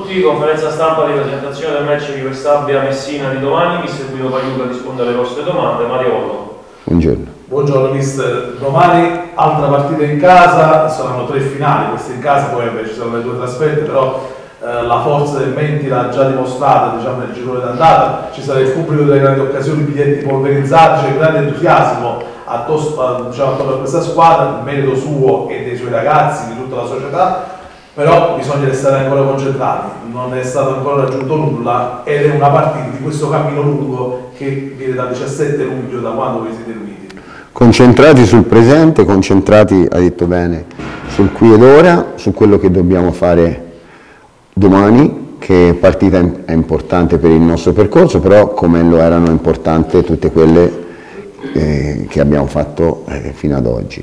tutti, conferenza stampa di presentazione del match di Questabbia Messina di domani, mister Guido Pagliuca risponde alle vostre domande. Mariolo. Buongiorno. Buongiorno mister, domani altra partita in casa, saranno 3 finali, queste in casa, poi invece ci sono le 2 trasferte, però la forza del Menti l'ha già dimostrata, diciamo, nel girone d'andata, ci sarà il pubblico delle grandi occasioni, biglietti polverizzati, c'è grande entusiasmo attorno a questa squadra, il merito suo e dei suoi ragazzi, di tutta la società. Però bisogna restare ancora concentrati, non è stato ancora raggiunto nulla ed è una partita di questo cammino lungo che viene dal 17 luglio, da quando vi siete riuniti. Concentrati sul presente, concentrati, hai detto bene, sul qui ed ora, su quello che dobbiamo fare domani, che partita è importante per il nostro percorso, però come lo erano importanti tutte quelle che abbiamo fatto fino ad oggi.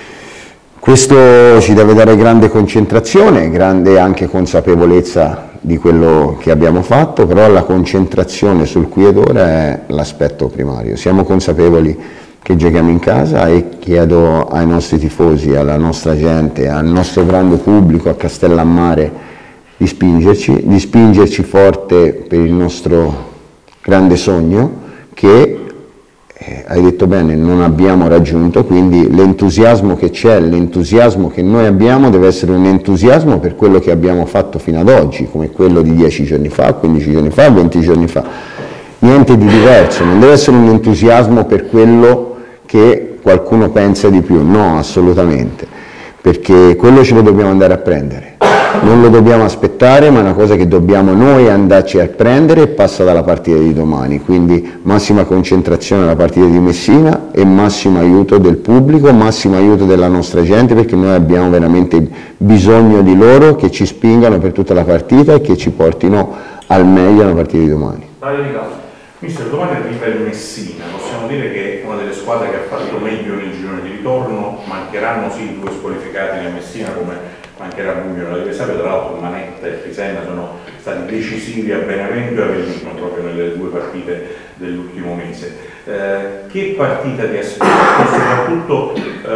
Questo ci deve dare grande concentrazione, grande anche consapevolezza di quello che abbiamo fatto, però la concentrazione sul qui ed ora è l'aspetto primario. Siamo consapevoli che giochiamo in casa e chiedo ai nostri tifosi, alla nostra gente, al nostro grande pubblico, a Castellammare, di spingerci forte per il nostro grande sogno che hai detto bene, non abbiamo raggiunto, quindi l'entusiasmo che c'è, l'entusiasmo che noi abbiamo deve essere un entusiasmo per quello che abbiamo fatto fino ad oggi, come quello di 10 giorni fa, 15 giorni fa, 20 giorni fa. Niente di diverso, non deve essere un entusiasmo per quello che qualcuno pensa di più, no, assolutamente, perché quello ce lo dobbiamo andare a prendere. Non lo dobbiamo aspettare, ma è una cosa che dobbiamo noi andarci a prendere e passa dalla partita di domani, quindi massima concentrazione alla partita di Messina e massimo aiuto del pubblico, massimo aiuto della nostra gente, perché noi abbiamo veramente bisogno di loro che ci spingano per tutta la partita e che ci portino al meglio alla partita di domani. Mister, domani arriva il Messina, possiamo dire che è una delle squadre che ha fatto meglio nel girone di ritorno, mancheranno sì 2 squalificati nel Messina come mancherà Bugnolo, la Divesavia, tra l'altro Manetta e Frisenna sono stati decisivi a Benevento e Avellino proprio nelle 2 partite dell'ultimo mese. Che partita ti aspetta e soprattutto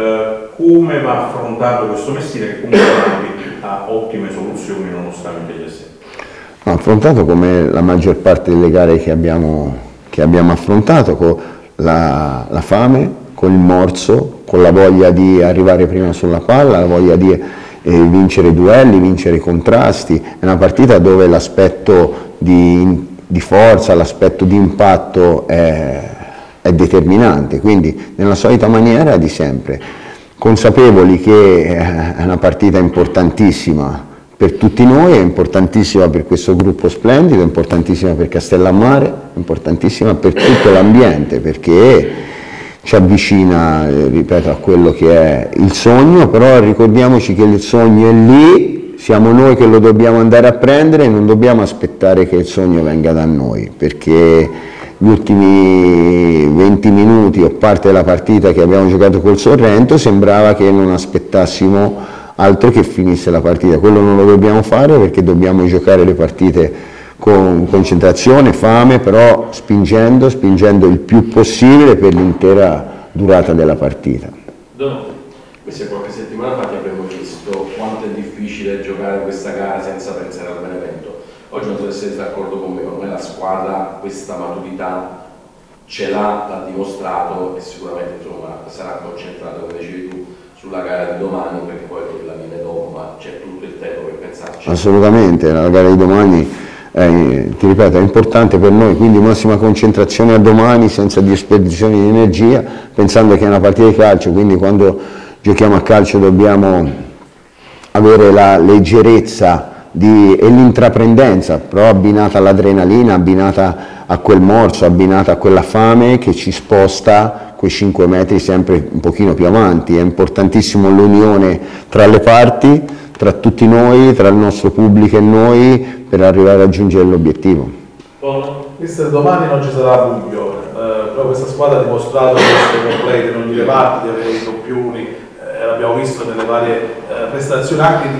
come va affrontato questo Messina che comunque ha ottime soluzioni nonostante gli assenti? Affrontato come la maggior parte delle gare che abbiamo affrontato, con la fame, con il morso, con la voglia di arrivare prima sulla palla, la voglia di vincere i duelli, vincere i contrasti. È una partita dove l'aspetto di forza, l'aspetto di impatto è determinante, quindi nella solita maniera di sempre, consapevoli che è una partita importantissima per tutti noi, è importantissima per questo gruppo splendido, è importantissima per Castellammare, è importantissima per tutto l'ambiente, perché ci avvicina, ripeto, a quello che è il sogno, però ricordiamoci che il sogno è lì, siamo noi che lo dobbiamo andare a prendere e non dobbiamo aspettare che il sogno venga da noi, perché gli ultimi 20 minuti o parte della partita che abbiamo giocato col Sorrento sembrava che non aspettassimo altro che finisse la partita. Quello non lo dobbiamo fare, perché dobbiamo giocare le partite con concentrazione, fame, però spingendo il più possibile per l'intera durata della partita. Questa qualche settimana fa ti abbiamo visto quanto è difficile giocare questa gara senza pensare al Benevento. Oggi non so se siete d'accordo con me, ormai la squadra questa maturità ce l'ha dimostrato e sicuramente insomma, sarà concentrata, come dicevi tu, sulla gara di domani, perché poi la viene dopo, ma c'è tutto il tempo per pensarci. Assolutamente, la gara di domani ti ripeto, è importante per noi, quindi massima concentrazione a domani senza dispersione di energia, pensando che è una partita di calcio, quindi quando giochiamo a calcio dobbiamo avere la leggerezza e l'intraprendenza, però abbinata all'adrenalina, abbinata a quel morso, abbinata a quella fame che ci sposta quei 5 metri sempre un pochino più avanti. È importantissimo l'unione tra le parti, tra tutti noi, tra il nostro pubblico e noi, per arrivare a raggiungere l'obiettivo. Mister, domani non ci sarà Buglio, però questa squadra ha dimostrato di essere completa in ogni reparto, di avere i doppioni, l'abbiamo visto nelle varie prestazioni anche di chi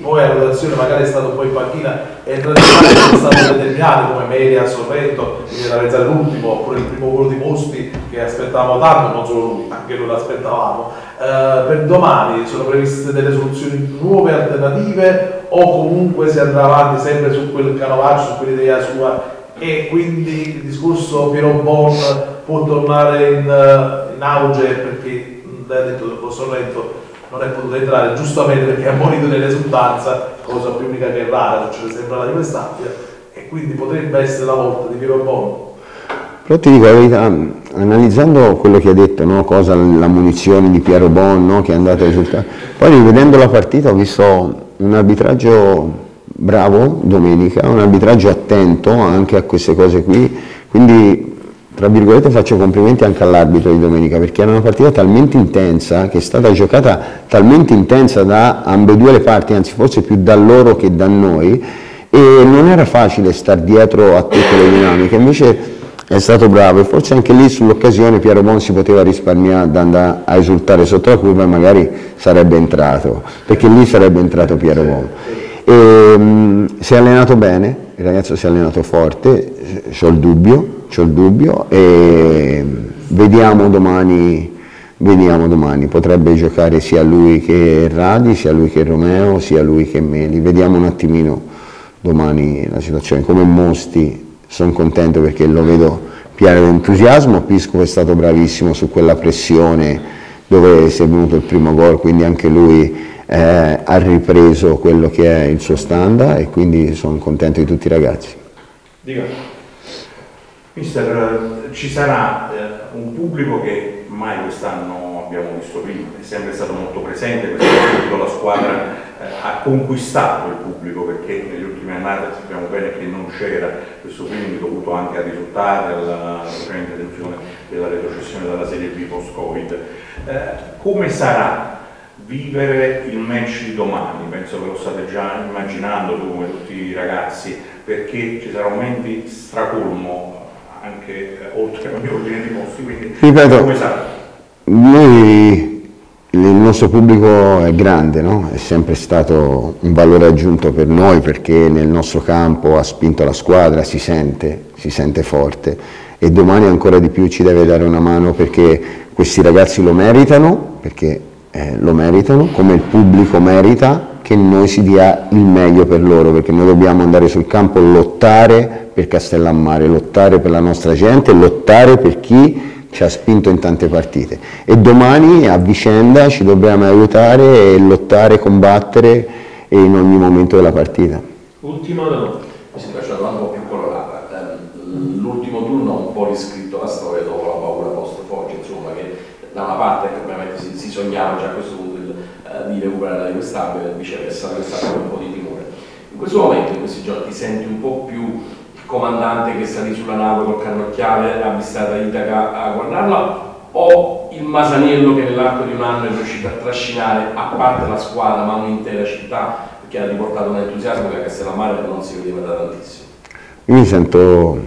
poi a rotazione magari è stato un po' in panchina e tradizionalmente è stato determinato come Melia, Sorrento, quindi da realizzare l'ultimo, oppure il primo gol di Mosti che aspettavamo tanto, non solo lui, anche noi l'aspettavamo. Per domani sono previste delle soluzioni nuove, alternative, o comunque si andrà avanti sempre su quel canovaccio, su quell'idea sua, e quindi il discorso Piero Bon può tornare in auge, perché lei ha detto che il Sorrento non è potuto entrare giustamente perché ha morito nell'esultanza, cosa più unica che rara, succede sempre alla Juve Stabia, e quindi potrebbe essere la volta di Piero Bon. Però ti dico la verità, analizzando quello che ha detto, no? Cosa la munizione di Piero Bon, no? Che è andata a risultare, poi rivedendo la partita ho visto un arbitraggio bravo domenica, un arbitraggio attento anche a queste cose qui, quindi tra virgolette faccio complimenti anche all'arbitro di domenica, perché era una partita talmente intensa, che è stata giocata talmente intensa da ambedue le parti, anzi forse più da loro che da noi, e non era facile star dietro a tutte le dinamiche, invece è stato bravo, e forse anche lì sull'occasione Piero Bon si poteva risparmiare da andare a esultare sotto la curva e magari sarebbe entrato, perché lì sarebbe entrato Piero Bon. Si è allenato bene, il ragazzo si è allenato forte, c'ho il dubbio e vediamo domani, potrebbe giocare sia lui che Radi, sia lui che Romeo, sia lui che Meli, vediamo un attimino domani la situazione. Come Mosti sono contento perché lo vedo pieno di entusiasmo, Pisco è stato bravissimo su quella pressione dove si è venuto il primo gol, quindi anche lui ha ripreso quello che è il suo standard, e quindi sono contento di tutti i ragazzi. Dica. Mister, ci sarà un pubblico che mai quest'anno abbiamo visto prima, è sempre stato molto presente, quest'anno la squadra ha conquistato il pubblico, perché negli ultimi annate sappiamo bene che non c'era questo feeling dovuto anche a risultati, alla interruzione della retrocessione dalla Serie B post-Covid. Come sarà vivere il match di domani? Penso che lo state già immaginando tu come tutti i ragazzi, perché ci sarà momenti stracolmo anche oltre a ordine di posti, quindi ripeto, come sarà? Il nostro pubblico è grande, no? È sempre stato un valore aggiunto per noi, perché nel nostro campo ha spinto la squadra, si sente forte, e domani ancora di più ci deve dare una mano, perché questi ragazzi lo meritano, come il pubblico merita che noi si dia il meglio per loro, perché noi dobbiamo andare sul campo, lottare per Castellammare, lottare per la nostra gente, lottare per chi ci ha spinto in tante partite, e domani a vicenda ci dobbiamo aiutare e lottare, combattere in ogni momento della partita. Ultima domanda. Mi sembra una domanda un po' più colorata. L'ultimo turno ha un po' riscritto la storia dopo la paura post-Foggia, insomma, che da una parte che ovviamente si sognava già a questo punto di recuperare la Juve Stabia, e viceversa quest'anno un po' di timore. In questo momento, in questi giorni, ti senti un po' più il comandante che salì sulla nave col cannocchiale, ha avvistato Itaca a guardarla, o il Masaniello che nell'arco di un anno è riuscito a trascinare, a parte la squadra, ma un'intera città, che ha riportato un entusiasmo che a Castellammare non si vedeva da tantissimo? Io mi sento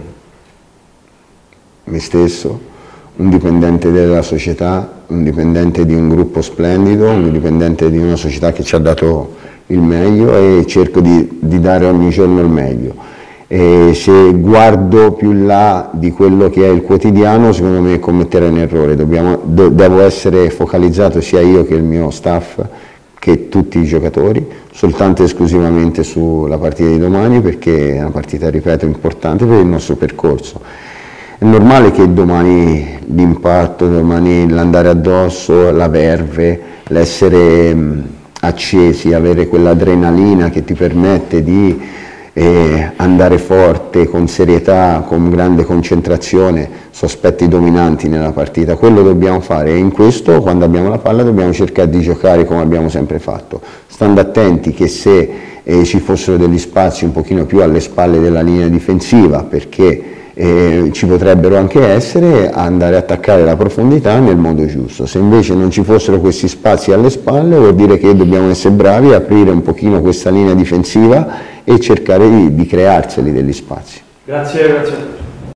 me stesso, un dipendente della società, un dipendente di un gruppo splendido, un dipendente di una società che ci ha dato il meglio, e cerco di dare ogni giorno il meglio. E se guardo più in là di quello che è il quotidiano, secondo me commetterei un errore. Devo essere focalizzato, sia io che il mio staff, che tutti i giocatori, soltanto e esclusivamente sulla partita di domani, perché è una partita, ripeto, importante per il nostro percorso. È normale che domani l'impatto, domani l'andare addosso, la verve, l'essere accesi, avere quell'adrenalina che ti permette di andare forte, con serietà, con grande concentrazione, su aspetti dominanti nella partita. Quello dobbiamo fare, e in questo, quando abbiamo la palla, dobbiamo cercare di giocare come abbiamo sempre fatto, stando attenti che se ci fossero degli spazi un pochino più alle spalle della linea difensiva, perché ci potrebbero anche essere, andare a attaccare la profondità nel modo giusto. Se invece non ci fossero questi spazi alle spalle, vuol dire che dobbiamo essere bravi a aprire un pochino questa linea difensiva e cercare di crearseli degli spazi. Grazie a tutti.